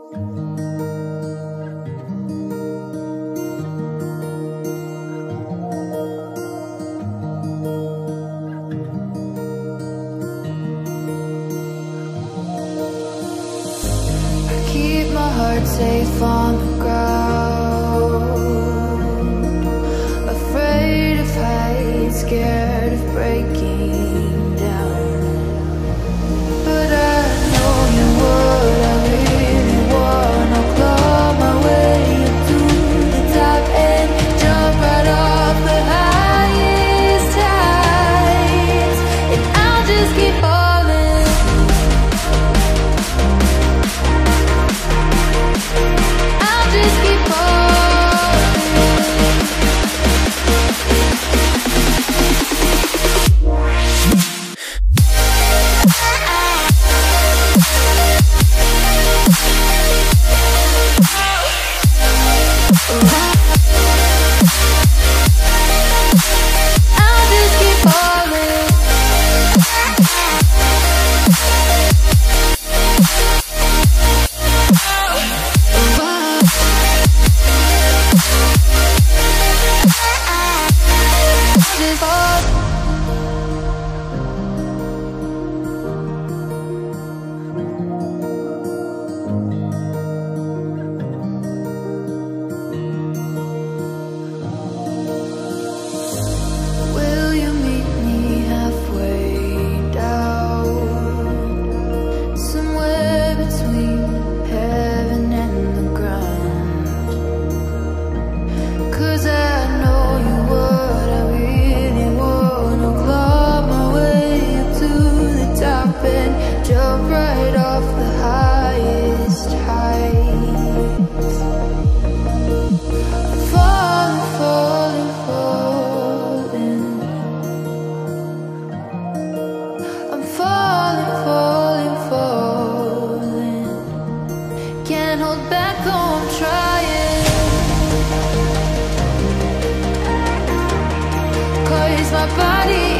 Keep my heart safe on the ground, afraid of heights, scared of breaking down. But I know you what I really want. I'll claw my way up to the top and jump right off the highest heights, and I'll just keep falling. I'll just keep my body